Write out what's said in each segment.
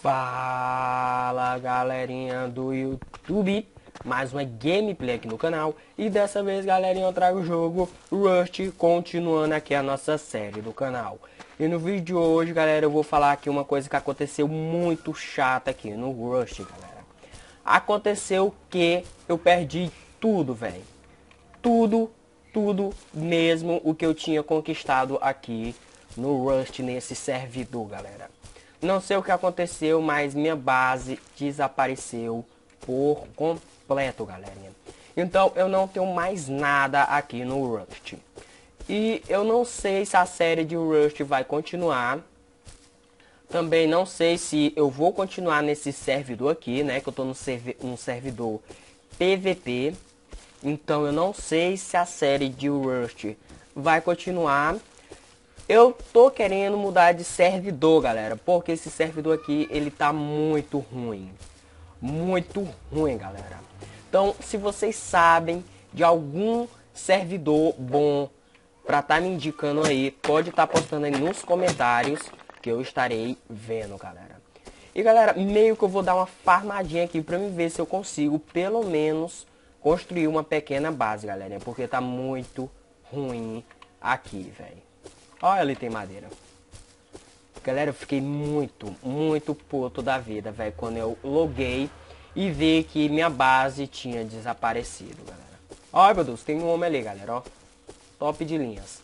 Fala galerinha do YouTube, mais uma gameplay aqui no canal. E dessa vez galerinha eu trago o jogo Rust, continuando aqui a nossa série do canal. E no vídeo de hoje galera eu vou falar aqui uma coisa que aconteceu muito chata aqui no Rust, galera. Aconteceu que eu perdi tudo, velho. Tudo mesmo o que eu tinha conquistado aqui no Rust, nesse servidor, galera. Não sei o que aconteceu, mas minha base desapareceu por completo, galerinha. Então eu não tenho mais nada aqui no Rust. E eu não sei se a série de Rust vai continuar. Também não sei se eu vou continuar nesse servidor aqui, né? Que eu tô no servidor PVP. Então eu não sei se a série de Rust vai continuar. Eu tô querendo mudar de servidor, galera, porque esse servidor aqui, ele tá muito ruim. Muito ruim, galera. Então, se vocês sabem de algum servidor bom pra tá me indicando aí, pode estar postando aí nos comentários, que eu estarei vendo, galera. E, galera, meio que eu vou dar uma farmadinha aqui pra me ver se eu consigo, pelo menos, construir uma pequena base, galera, porque tá muito ruim aqui, velho. Olha, ali tem madeira. Galera, eu fiquei muito puto da vida, velho, quando eu loguei e vi que minha base tinha desaparecido, galera. Olha, meu Deus, tem um homem ali, galera, ó. Top de linhas.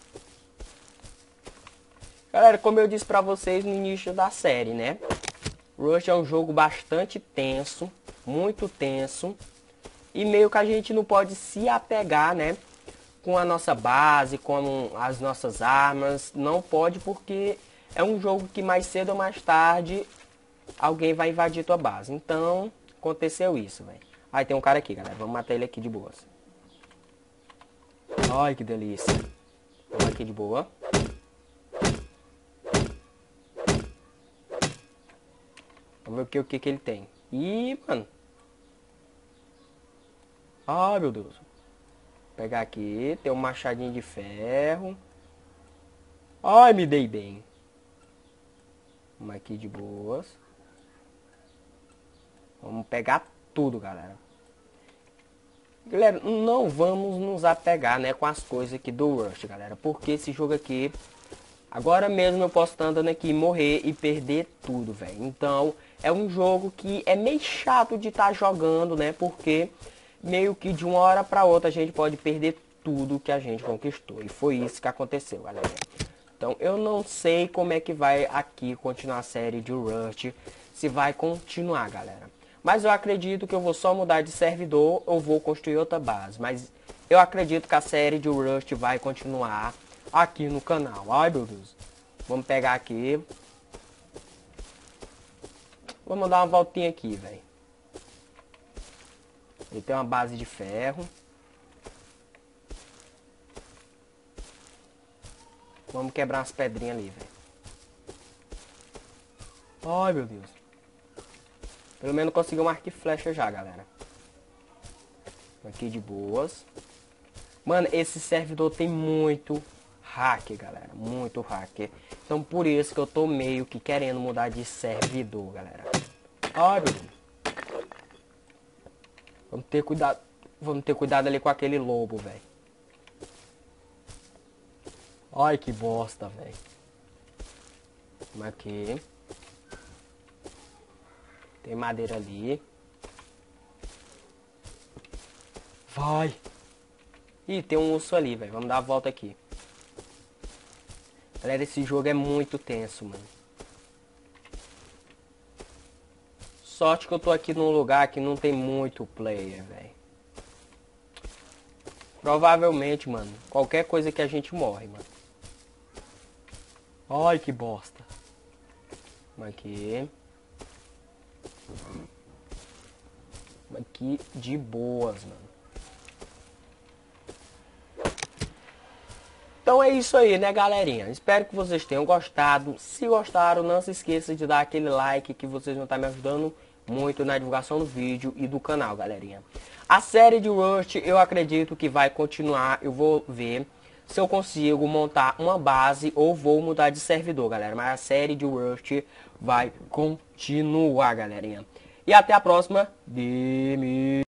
Galera, como eu disse pra vocês no início da série, né? Rust é um jogo bastante tenso, muito tenso. E meio que a gente não pode se apegar, né? Com a nossa base, com as nossas armas. Não pode, porque é um jogo que mais cedo ou mais tarde alguém vai invadir tua base. Então, aconteceu isso, velho. Aí tem um cara aqui, galera. Vamos matar ele aqui de boas. Ai, que delícia. Vamos aqui de boa. Vamos ver o que ele tem. Ih, mano. Ai, meu Deus. Vou pegar aqui, tem um machadinho de ferro. Ai, me dei bem. Vamos aqui de boas. Vamos pegar tudo, galera. Galera, não vamos nos apegar, né, com as coisas aqui do Rust, galera. Porque esse jogo aqui, agora mesmo eu posso estar andando aqui, morrer e perder tudo, velho. Então, é um jogo que é meio chato de estar jogando, né, porque meio que de uma hora para outra a gente pode perder tudo que a gente conquistou. E foi isso que aconteceu, galera. Então eu não sei como é que vai aqui continuar a série de Rust. Se vai continuar, galera. Mas eu acredito que eu vou só mudar de servidor ou vou construir outra base. Mas eu acredito que a série de Rust vai continuar aqui no canal. Ai, meu Deus. Vamos pegar aqui. Vamos dar uma voltinha aqui, velho. Ele tem uma base de ferro. Vamos quebrar umas pedrinhas ali, velho. Ai, meu Deus. Pelo menos consegui um arco e flecha já, galera. Aqui de boas. Mano, esse servidor tem muito hack, galera. Muito hacker. Então por isso que eu tô meio que querendo mudar de servidor, galera. Ai, meu Deus. Vamos ter cuidado. Vamos ter cuidado ali com aquele lobo, velho. Ai, que bosta, velho. Vamos aqui. Tem madeira ali. Vai. Ih, tem um urso ali, velho. Vamos dar a volta aqui. Galera, esse jogo é muito tenso, mano. Sorte que eu tô aqui num lugar que não tem muito player, velho. Provavelmente, mano, qualquer coisa que a gente morre, mano. Ai, que bosta. Vamos aqui. Vamos aqui de boas, mano. Então é isso aí, né, galerinha? Espero que vocês tenham gostado. Se gostaram, não se esqueça de dar aquele like, que vocês vão estar me ajudando muito na divulgação do vídeo e do canal, galerinha. A série de Rust eu acredito que vai continuar. Eu vou ver se eu consigo montar uma base ou vou mudar de servidor, galera. Mas a série de Rust vai continuar, galerinha. E até a próxima.